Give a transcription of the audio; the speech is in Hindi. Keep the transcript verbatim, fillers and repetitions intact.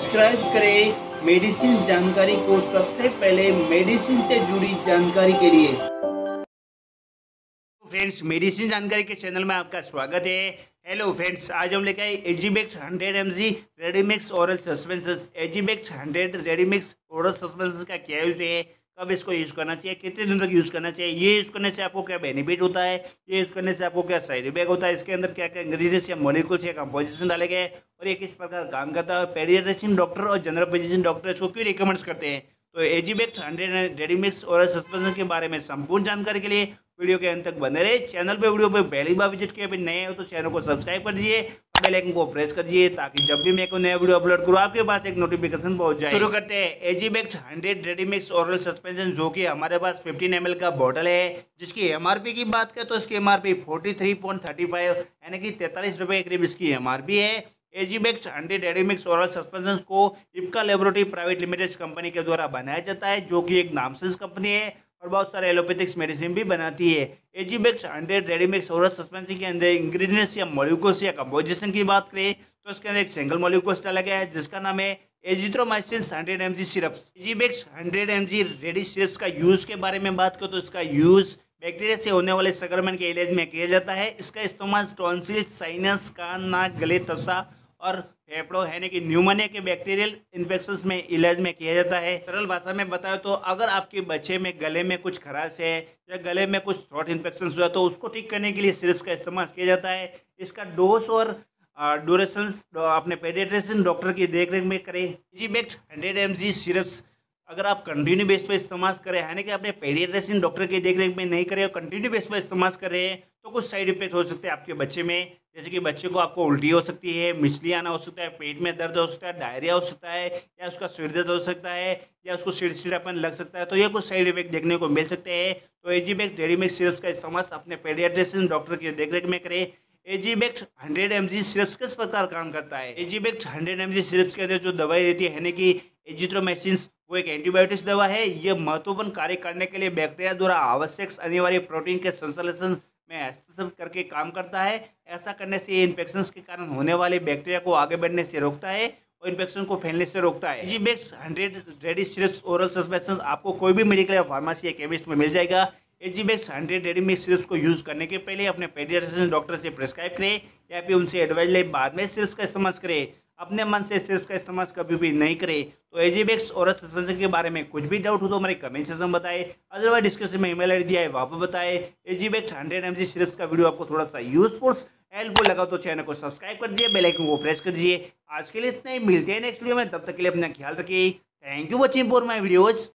सब्सक्राइब करें मेडिसिन जानकारी को सबसे पहले मेडिसिन से जुड़ी जानकारी के लिए। फ्रेंड्स, मेडिसिन जानकारी के चैनल में आपका स्वागत है। हेलो फ्रेंड्स, आज हम लेकर आए Azibex hundred M G readymix oral suspension. Azibex hundred readymix oral suspension का क्या यूज़ है, कब इसको यूज़ करना चाहिए, कितने दिन तक यूज़ करना चाहिए, ये यूज़ करने से आपको क्या बेनिफिट होता है, ये यूज़ करने से आपको क्या साइड इफेक्ट होता है, इसके अंदर क्या क्या इंग्रीडियंट्स या मॉलिक्यूल्स या कंपोजिशन डाले गए और ये किस प्रकार काम करता है, पेडियाट्रिशियन डॉक्टर और जनरल फिजिशियन डॉक्टर इसको क्यों रिकमेंड करते हैं। तो Azibex hundred readymix oral suspension के बारे में संपूर्ण जानकारी के लिए वीडियो के अंत तक बने रहे। चैनल पे वीडियो पे पहली बार विजिट किया, फिर नए हो तो चैनल को सब्सक्राइब कर दीजिए, बेल आइकन को प्रेस कर दीजिए ताकि जब भी मैं कोई नया वीडियो अपलोड करूँ आपके पास एक नोटिफिकेशन पहुंच जाए। शुरू करते हैं Azibex hundred readymix oral suspension, जो कि हमारे पास फिफ्टीन एम एल का बॉटल है, जिसकी एमआरपी की बात करें तो इसकी MRP forty three point thirty five यानी कि तैंतालीस रुपये के करीब इसकी एमआरपी है। एजीबेक्स हंड्रेड रेडीमिक्स ओरल सस्पेंशन को Ipca laboratory private limited company के द्वारा बनाया जाता है, जो कि एक नामचीन कंपनी है और बहुत सारे एलोपैथिक्स मेडिसिन भी बनाती है। एजीबेक्स हंड्रेड रेडीमिक्स ओरल सस्पेंशन के अंदर इंग्रेडिएंट्स या मॉलिक्यूल्स या कंपोजिशन की बात करें तो इसके अंदर एक सिंगल मॉलिक्यूल्स डाला गया है जिसका नाम है azithromycin hundred M G syrups. Azibex hundred M G ready syrups का यूज के बारे में बात करें तो इसका यूज बैक्टीरिया से होने वाले संक्रमण के इलाज में किया जाता है। इसका इस्तेमाल टॉन्सिल, साइनस, कान, नाक, गले, त्वचा और फेफड़ों यानी कि न्यूमोनिया के बैक्टीरियल इन्फेक्शंस में इलाज में किया जाता है। सरल भाषा में बताओ तो अगर आपके बच्चे में गले में कुछ खराश है या गले में कुछ थ्रोट इन्फेक्शन हुआ तो उसको ठीक करने के लिए सिरप्स का इस्तेमाल किया जाता है। इसका डोज और ड्यूरेशन अपने पेडियाट्रिशियन डॉक्टर की देखरेख में करें। एजीबेक्स हंड्रेड एम जी सिरप्स अगर आप कंटिन्यू बेस पर इस्तेमाल करें यानी कि अपने पेडियाट्रिशियन डॉक्टर की देखरेख में नहीं करें और कंटिन्यू बेस पर इस्तेमाल करें तो कुछ साइड इफेक्ट हो सकते हैं आपके बच्चे में, जैसे कि बच्चे को आपको उल्टी हो सकती है, मिचली आना हो सकता है, पेट में दर्द हो सकता है, डायरिया हो सकता है या उसका सिर दर्द हो सकता है या उसको चिड़चिड़ापन लग सकता है। तो ये कुछ साइड इफेक्ट देखने को मिल सकते हैं। तो एजीबेक्स रेडीमिक्स सिरप्स का इस्तेमाल अपने पेडियाट्रिशियन डॉक्टर की देखरेख में करें। एजीबेक्स हंड्रेड एम जी सिरप्स किस प्रकार काम करता है। एजीबेक्स हंड्रेड एम जी सिरप्स के अंदर जो दवाई रहती है यानी कि एजिथ्रोमाइसिन, वो एक एंटीबायोटिक्स दवा है। यह महत्वपूर्ण कार्य करने के लिए बैक्टीरिया द्वारा आवश्यक अनिवार्य प्रोटीन के संश्लेषण में हस्तक्षेप करके काम करता है। ऐसा करने से ये इन्फेक्शन के कारण होने वाले बैक्टीरिया को आगे बढ़ने से रोकता है और इन्फेक्शन को फैलने से रोकता है। एजीबेक्स hundred ready syrups oral suspension आपको कोई भी मेडिकल या फार्मेसी या केमिस्ट में मिल जाएगा। एजीबेक्स हंड्रेड रेडीमिक्स सिरप्स को यूज करने के पहले अपने पेडियाट्रिशियन डॉक्टर से प्रिस्क्राइब करें या फिर उनसे एडवाइस ले बाद में सिरप्स का इस्तेमाल करें। अपने मन से सिरप्स का इस्तेमाल कभी भी नहीं करें। तो एजीबेक्स ओरल सस्पेंशन के बारे में कुछ भी डाउट हो तो हमारे कमेंट सेक्शन में बताएं, अदरवाइज डिस्क्रिप्शन में ईमेल आईडी दिया है वहाँ पर बताएं। एजीबेक्स हंड्रेड एम जी सिरप्स का वीडियो आपको थोड़ा सा यूजफुल हेल्पफुल लगा तो चैनल को सब्सक्राइब कर दीजिए, बेल आइकन को प्रेस कर दीजिए। आज के लिए इतना ही, मिलते हैं नेक्स्ट वीडियो में, तब तक के लिए अपना ख्याल रखिए। Thank you watching for my videos.